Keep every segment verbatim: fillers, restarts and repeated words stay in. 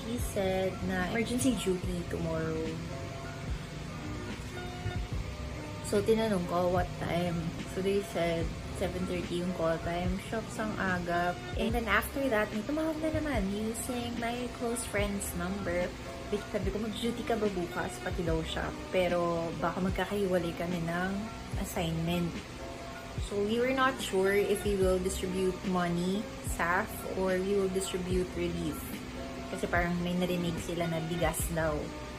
she said na emergency duty tomorrow. So, tinanong ko what time. So, they said seven thirty yung call time. Shocks ang agap. And then after that, may tumawag na naman using my close friend's number. Which sabi ko, mag-duty ka ba bukas? Pati daw siya. Pero baka magkakahiwalay kami ng assignment. So, we were not sure if we will distribute money, S A F, or we will distribute relief. Kasi parang may narinig sila na bigas daw.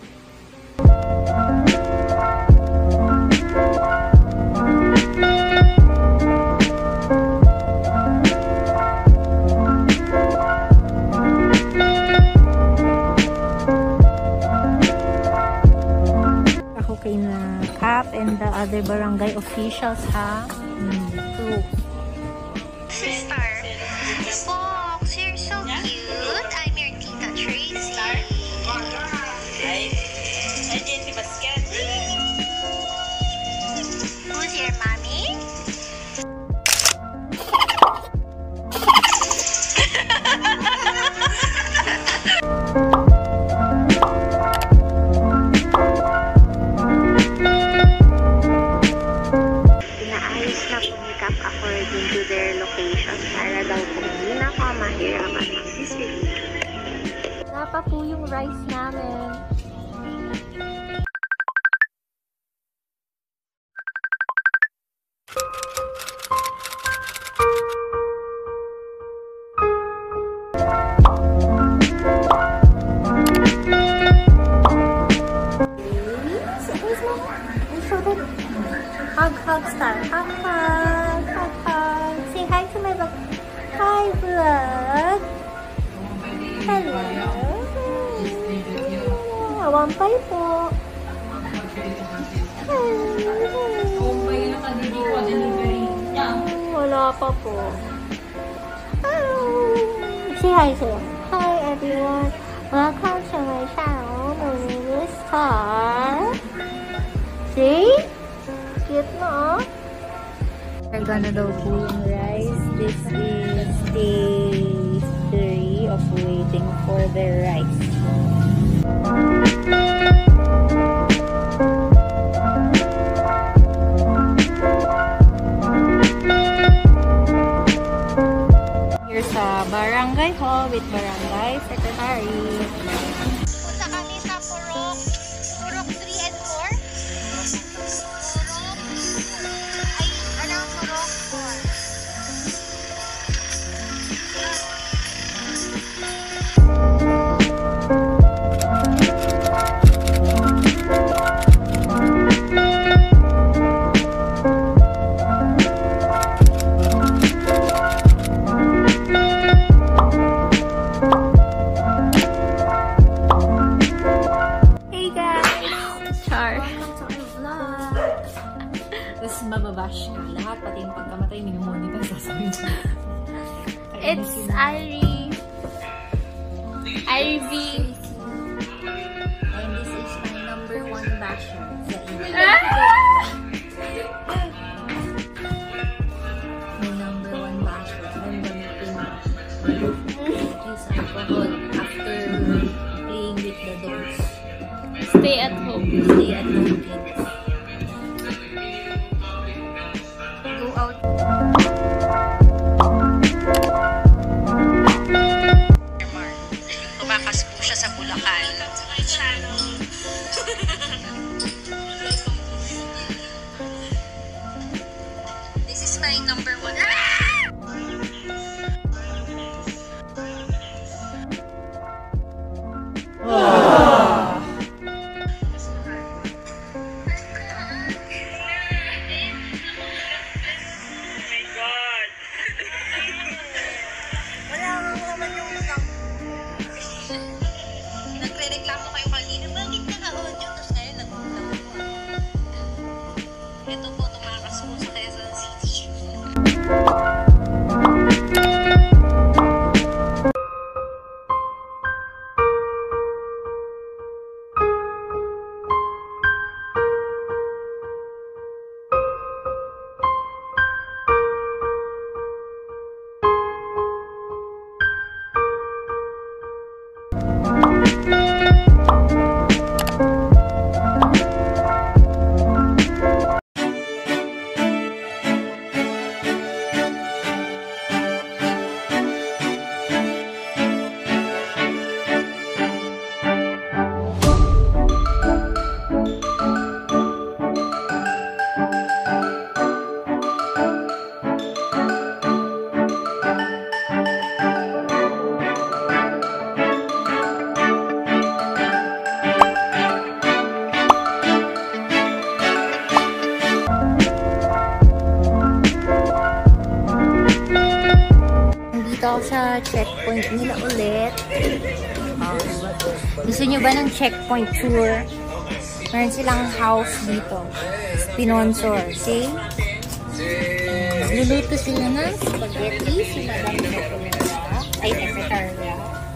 And the other barangay officials, ha? Mm. So, Sister, Fox, you're so cute. I'm your tita Tracy. Ay, ay, Jessie Basket. Who's your mommy? According to their location para daw po hindi na ka mahirapan mag-distribute. Napa po yung rice namin. Hug, hug, star. Hug, hug, hug, hug. Say hi to my vlog. Hi, vlog. Hello. Awampay po. Wala pa po. Say hi sa'yo. Hi, everyone. Welcome to my channel. My name is Star. See? Cute na, oh. Karga na daw po yung rice. This is day three of waiting for the rice. Here's sa barangay hall with barangay secretary. Punta kami sa Purok. Purok three and four. Tapos mababash ka lahat, pati yung pagkamatay, minumonitor sa sasabihin. It's Ivy. Ivy. And this is my number one basher sa inyo. My number one basher. I'm gonna use alcohol after playing with the dogs. Stay at home. Stay at home, kids. Go out. Tumakas po siya sa Bulacan. This is my number one. Nagre-reklamo kayo kanina, bakit naka-audio? Tapos ngayon nag-audio. checkpoint nila ulit. Oh, diba? Gusto nyo ba ng checkpoint tour? Meron silang house dito. Sponsor. See? Luluto sila ng spaghetti. Si Madam Secretary. Ay, Secretary.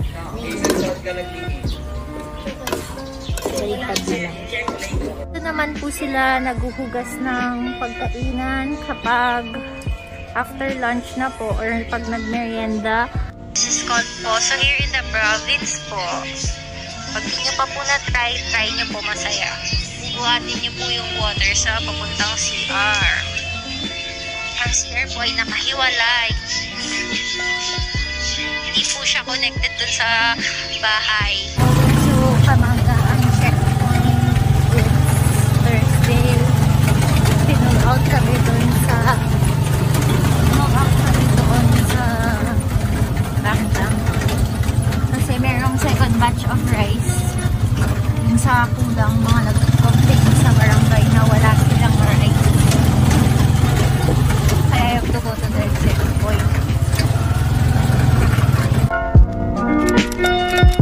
Baliktad na lang. Ito naman po sila naghuhugas ng pagkainan kapag after lunch na po or pag nagmerienda. This is called po. So here in the province po, pag di nyo pa po na-try, try nyo po, masaya. Buhatin nyo po yung water sa papuntang C R. Ang C R po ay nakahiwalay. Hindi po siya connected dun sa bahay. So, pamangga ang checkpoint. It's Thursday. Pinag out kami dun sa pinag out kami doon sa Bangdang. Kasi merong second batch of rice. Yung sa kulang, mga nag-complain sa barangay na wala silang rice. I have to go to the checkpoint.